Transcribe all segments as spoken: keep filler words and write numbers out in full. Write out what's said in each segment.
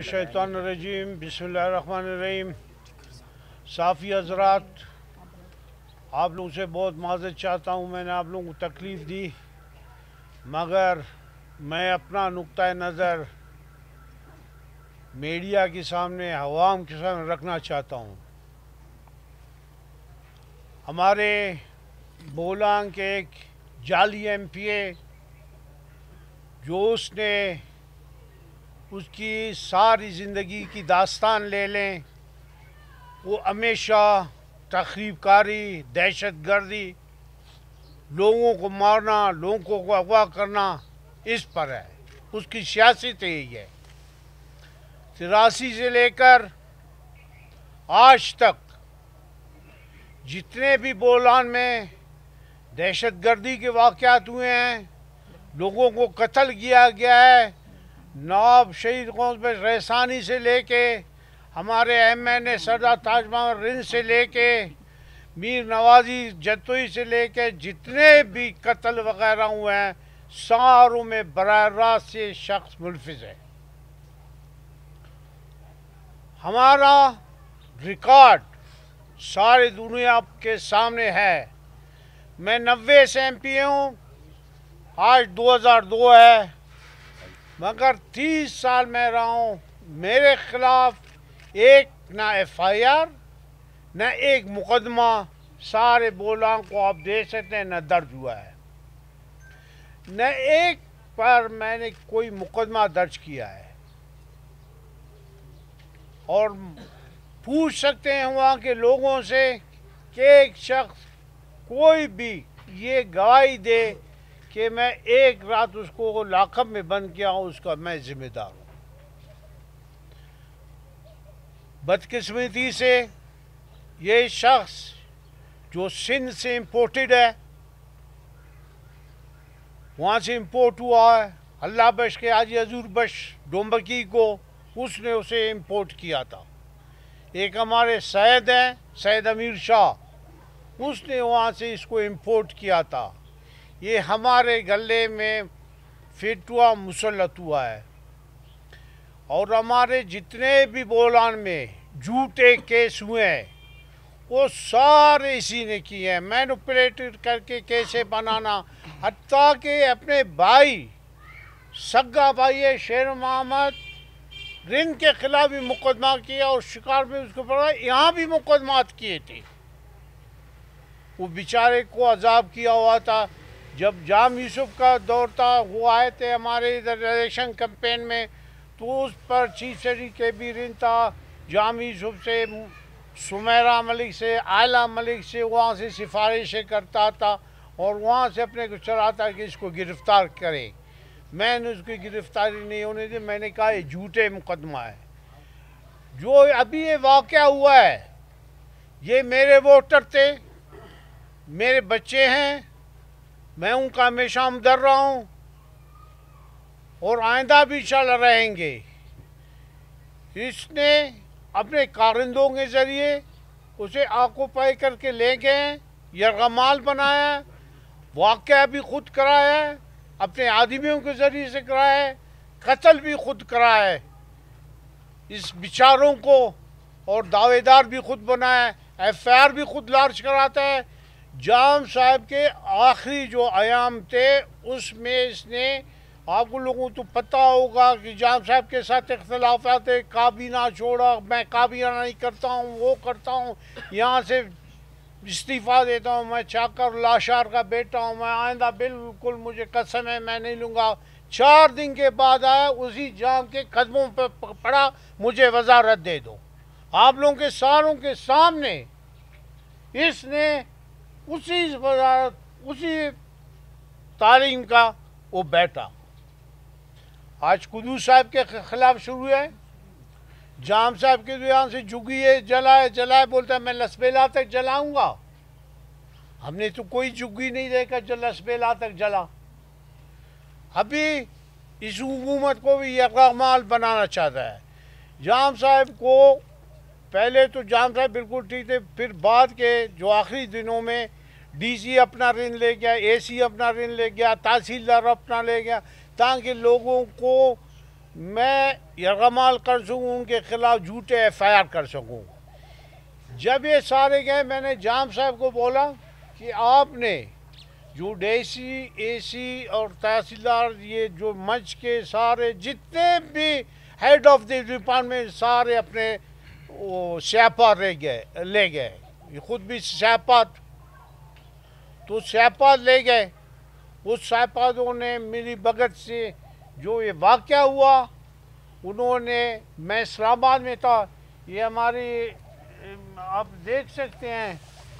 मिनश्शैतानिर्रजीम बिस्मिल्लाहिर्रहमानिर्रहीम। साफ़ी हज़रात, आप लोगों से बहुत माज़रत चाहता हूँ, मैंने आप लोगों को तकलीफ़ दी, मगर मैं अपना नुक्ता नज़र मीडिया के सामने, अवाम के सामने रखना चाहता हूँ। हमारे बोलांग के एक जाली एम पी ए जो उसने उसकी सारी ज़िंदगी की दास्तान ले लें, वो हमेशा तख़रीबकारी, दहशत गर्दी, लोगों को मारना, लोगों को अगवा करना, इस पर है। उसकी सियासत यही है। तिरासी से लेकर आज तक जितने भी बोलान में दहशत गर्दी के वाक़यात हुए हैं, लोगों को कत्ल किया गया है, नवाब शहीद कौसबे रैसानी से लेके हमारे M N A Sardar Taj Mohammad Rind से लेके मीर नवाजी जतोई से लेके जितने भी कत्ल वगैरह हुए हैं, सारों में बराह रास्त ये शख्स मुलफिज है। हमारा रिकॉर्ड सारी दुनिया के सामने है। मैं नब्बे से एम पी ए हूँ, आज दो हज़ार दो है, मगर तीस साल में रहा हूँ। मेरे खिलाफ एक ना एफ आई आर न एक मुकदमा सारे बोलांग को आप देख सकते हैं न दर्ज हुआ है, न एक पर मैंने कोई मुकदमा दर्ज किया है। और पूछ सकते हैं वहाँ के लोगों से कि एक शख्स कोई भी ये गवाही दे कि मैं एक रात उसको लाकअप में बंद किया हूँ, उसका मैं जिम्मेदार हूँ। बदकिस्मती से ये शख्स जो सिंध से इम्पोर्टेड है, वहाँ से इम्पोर्ट हुआ है, अल्लाह बख्श के हाजी हजूर बख्श डोंबकी को उसने उसे इम्पोर्ट किया था। एक हमारे सैयद हैं, सैयद अमीर शाह, उसने वहाँ से इसको इम्पोर्ट किया था। ये हमारे गले में फिट हुआ, मुसल्लत हुआ है। और हमारे जितने भी बोलान में झूठे केस हुए हैं, वो सारे इसी ने किए हैं। मैनिपुलेटेड करके केसें बनाना, हत्ता के अपने भाई, सगा भाई है शेर मोहम्मद रिंद के खिलाफ भी मुकदमा किया और शिकार में उसको पड़ा, यहाँ भी मुकदमात किए थे। वो बेचारे को अजाब किया हुआ था। जब जाम यूसुफ का दौर था, वो आए थे हमारे इधर इलेक्शन कैंपेन में, तो उस पर चीफ सेक्रेटरी के भी रिंद था। जाम यूसुफ से, सुमेरा मलिक से, आयला मलिक से वहाँ से सिफारिशें करता था और वहाँ से अपने को चलाता कि इसको गिरफ़्तार करें। मैंने उसकी गिरफ़्तारी नहीं होने दी। मैंने कहा ये झूठे मुकदमा है। जो अभी ये वाक़या हुआ है, ये मेरे वोटर थे, मेरे बच्चे हैं, मैं उनका हमेशा हमदर्द रहा हूँ और आइंदा भी चल रहेंगे। इसने अपने कारिंदों के ज़रिए उसे आकोपाई करके ले गए, यरगमाल बनाया, वाक़या भी खुद कराया है, अपने आदमियों के ज़रिए से कराया है, कत्ल भी खुद कराया है इस बेचारों को, और दावेदार भी खुद बनाया है, एफ आई आर भी खुद लार्ज कराता है। जाम साहब के आखिरी जो आयाम थे उसमें इसने, आपको लोगों को तो पता होगा कि जाम साहब के साथ इख्तलाफात थे, काबीना छोड़ा, मैं काबीना नहीं करता हूँ, वो करता हूँ, यहाँ से इस्तीफ़ा देता हूँ, मैं चाकर लाशार का बेटा हूँ, मैं आइंदा बिल्कुल मुझे कसम है मैं नहीं लूँगा। चार दिन के बाद आया, उसी जाम के कदमों पर पड़ा, मुझे वजारत दे दो। आप लोगों के सारों के सामने इसने उसी वजारत, उसी तालीम का वो बैठा। आज कुदूस साहब के खिलाफ शुरू है, जाम साहब के यहाँ से जुग्गी जलाए जलाए बोलता है मैं लसबेला तक जलाऊंगा। हमने तो कोई जुग्गी नहीं देखा जो लसबेला तक जला। अभी इस हुकूमत को भी यरगमाल बनाना चाहता है। जाम साहब को पहले तो जाम साहब बिल्कुल ठीक थे, फिर बाद के जो आखिरी दिनों में डी सी अपना ऋण ले गया, ए सी अपना ऋण ले गया, तहसीलदार अपना ले गया, ताकि लोगों को मैं यरगमाल कर सकूँ, उनके खिलाफ झूठे एफ आई आर कर सकूँ। जब ये सारे गए, मैंने जाम साहब को बोला कि आपने जो डीसी, एसी और तहसीलदार, ये जो मंच के सारे जितने भी हेड ऑफ द डिपार्टमेंट सारे अपने वो स्यापा रह गए ले गए, ये खुद भी स्यापा, तो स्यापा ले गए। उस स्यापादों ने मिली भगत से जो ये वाक़या हुआ, उन्होंने, मैं इस्लामाबाद में था, ये हमारी आप देख सकते हैं,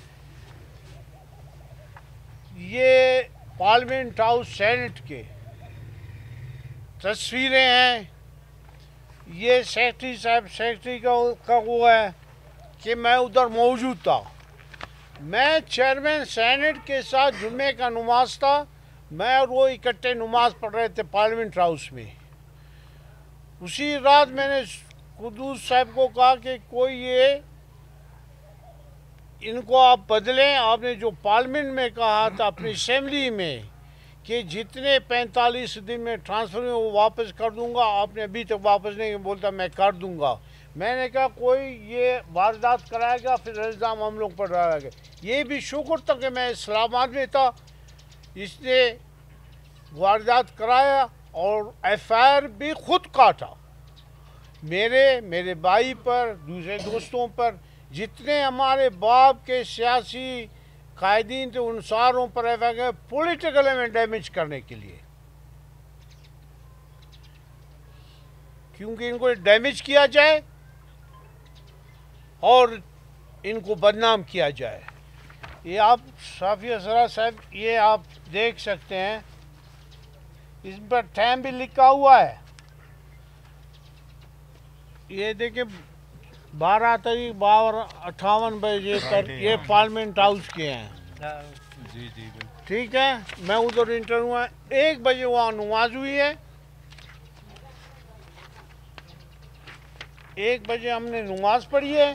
ये पार्लियामेंट हाउस सेनेट के तस्वीरें हैं। ये सेक्रेटरी साहब सेक्रेटरी का का वो है कि मैं उधर मौजूद था। मैं चेयरमैन सेनेट के साथ जुम्मे का नमाज था, मैं और वो इकट्ठे नमाज पढ़ रहे थे पार्लियामेंट हाउस में। उसी रात मैंने कुद्दूस साहब को कहा कि कोई ये इनको आप बदलें। आपने जो पार्लियामेंट में कहा था अपनी असेंबली में कि जितने पैंतालीस दिन में ट्रांसफ़र में वो वापस कर दूंगा, आपने अभी तक वापस नहीं बोलता मैं कर दूंगा। मैंने कहा कोई ये वारदात कराएगा फिर इल्ज़ाम हम लोग पर डालेगा। ये भी शुक्र था कि मैं इस्लामाबाद में था, इसने वारदात कराया और एफ आई आर भी खुद काटा मेरे मेरे भाई पर, दूसरे दोस्तों पर। जितने हमारे बाप के सियासी कायदीन थे उन सारों पर एफ आई आर पॉलिटिकल में डैमेज करने के लिए, क्योंकि इनको डैमेज किया जाए और इनको बदनाम किया जाए। ये आप साफी असरा साहब, ये आप देख सकते हैं, इस पर टाइम भी लिखा हुआ है। ये देखिए बारह तारीख बारह अट्ठावन बजे कर, ये पार्लियामेंट हाउस के हैं। जी जी ठीक है, मैं उधर इंटर हुआ, एक बजे वहाँ नमाज हुई है, एक बजे हमने नमाज पढ़ी है।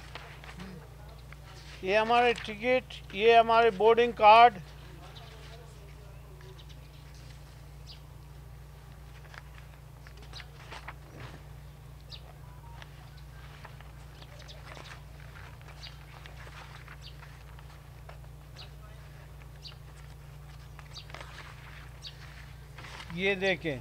ये हमारे टिकट, ये हमारे बोर्डिंग कार्ड, ये देखें,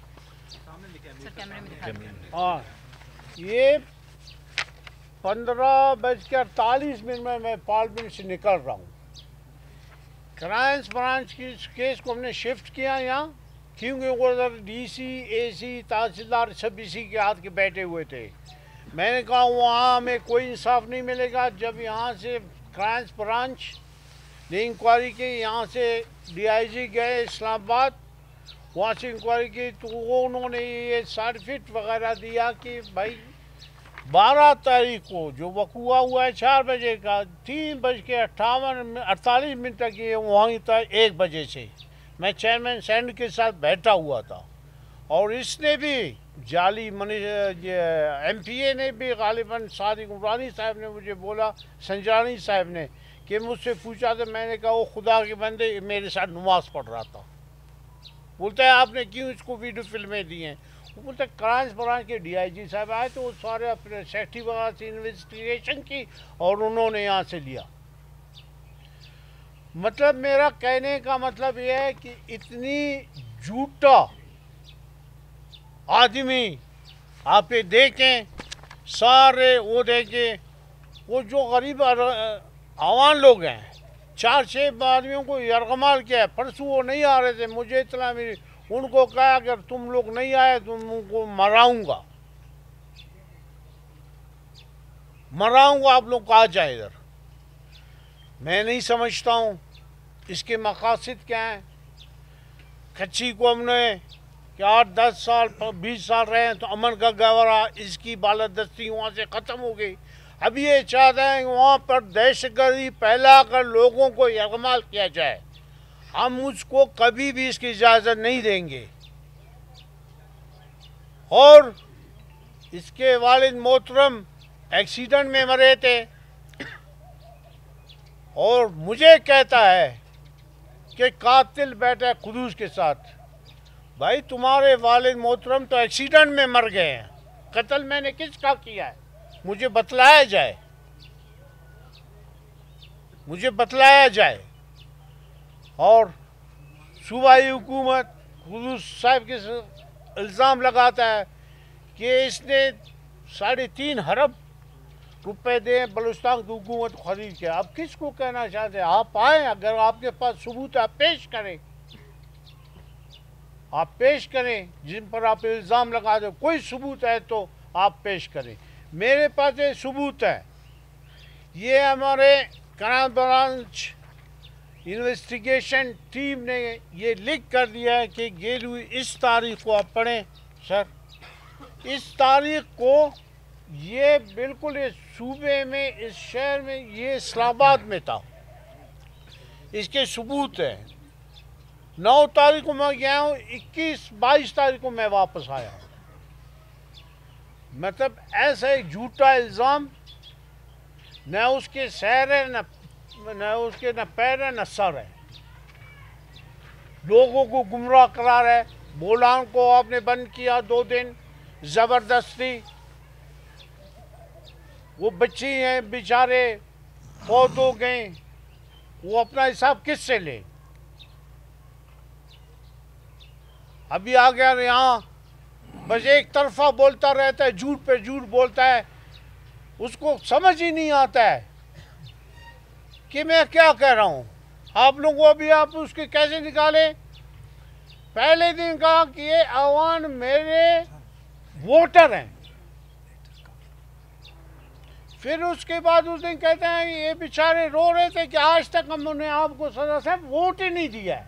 हाँ, ये पंद्रह बज के अड़तालीस मिनट में मैं पार्लियामेंट से निकल रहा हूँ। क्राइम्स ब्रांच की केस को हमने शिफ्ट किया यहाँ, क्योंकि उधर डीसी, एसी, तहसीलदार सब इसी के हाथ के बैठे हुए थे। मैंने कहा वहाँ हमें कोई इंसाफ नहीं मिलेगा। जब यहाँ से क्राइम्स ब्रांच ने इंक्वायरी की, यहाँ से डीआईजी गए इस्लामाबाद, वहाँ से इंक्वायरी की, तो वो उन्होंने ये सर्टिफिकेट वगैरह दिया कि भाई बारह तारीख को जो वकूआ हुआ है चार बजे का, तीन बज के अट्ठावन अड़तालीस मिनट तक ये वहीं था, एक बजे से मैं चेयरमैन सेनेट के साथ बैठा हुआ था। और इसने भी जाली मनी एम पी ए ने भी गालिबन सादिक उमरानी साहब ने मुझे बोला, संजानी साहब ने, कि मुझसे पूछा तो मैंने कहा वो खुदा के बंदे मेरे साथ नमाज पढ़ रहा था। बोलता है आपने क्यों इसको वीडियो फिल्में दी हैं? वो बोलता है क्राइम्स ब्रांच के डीआईजी साहब आए तो वो सारे अपने सेक्रेटरी वगैरह से इन्वेस्टिगेशन की और उन्होंने यहाँ से लिया। मतलब मेरा कहने का मतलब यह है कि इतनी झूठा आदमी आप ये देखें, सारे वो देखें, वो जो गरीब आवाम लोग हैं, चार छः आदमियों को यरगमाल किया है। परसों वो नहीं आ रहे थे, मुझे इतना मिली, उनको कहा अगर तुम लोग नहीं आए तो उनको मराऊंगा मराऊंगा आप लोग कहा जाए इधर। मैं नहीं समझता हूँ इसके मकासद क्या हैं। कच्ची को हमने कि आठ दस साल बीस साल रहे हैं तो अमन का गवारा, इसकी बालादस्ती वहाँ से ख़त्म हो गई। अब ये चाहते हैं कि वहाँ पर दहशतगर्दी फैलाकर लोगों को यरगमाल किया जाए। हम उसको कभी भी इसकी इजाज़त नहीं देंगे। और इसके वालिद मोहतरम एक्सीडेंट में मरे थे और मुझे कहता है कि कातिल बैठा है कुद्दूस के साथ। भाई तुम्हारे वालिद मोहतरम तो एक्सीडेंट में मर गए हैं, कत्ल मैंने किसका किया है मुझे बतलाया जाए, मुझे बतलाया जाए। और सूबाई हुकूमत खुदूस साहब के इल्ज़ाम लगाता है कि इसने साढ़े तीन अरब रुपए दे बलूचिस्तान की हुकूमत को खरीद के। आप किसको कहना चाहते हैं? आप आए, अगर आपके पास सबूत आप पेश करें, आप पेश करें जिन पर आप इल्ज़ाम लगा दो, कोई सबूत है तो आप पेश करें। मेरे पास एक सबूत है, ये हमारे क्राइम ब्रांच इन्वेस्टिगेशन टीम ने ये लिख कर दिया है कि गेलुई इस तारीख को आप पढ़ें सर, इस तारीख को ये बिल्कुल इस सूबे में, इस शहर में, ये इस्लामाबाद में था, इसके सबूत है। नौ तारीख को मैं गया हूँ, इक्कीस बाईस तारीख को मैं वापस आया हूँ। मतलब ऐसा एक झूठा इल्ज़ाम, न उसके सैर है, न न उसके न पैर है, न सर है, लोगों को गुमराह करा रहा है। बोलान को आपने बंद किया दो दिन ज़बरदस्ती, वो बच्ची हैं बेचारे फौत हो गए, वो अपना हिसाब किससे ले? अभी आ गया यहाँ बस एक तरफा बोलता रहता है, झूठ पे झूठ बोलता है, उसको समझ ही नहीं आता है कि मैं क्या कह रहा हूँ। आप लोगों को अभी आप उसके कैसे निकाले? पहले दिन कहा कि ये अवान मेरे वोटर हैं, फिर उसके बाद उस दिन कहते हैं ये बेचारे रो रहे थे कि आज तक हमने आपको सदा साहब वोट ही नहीं दिया है।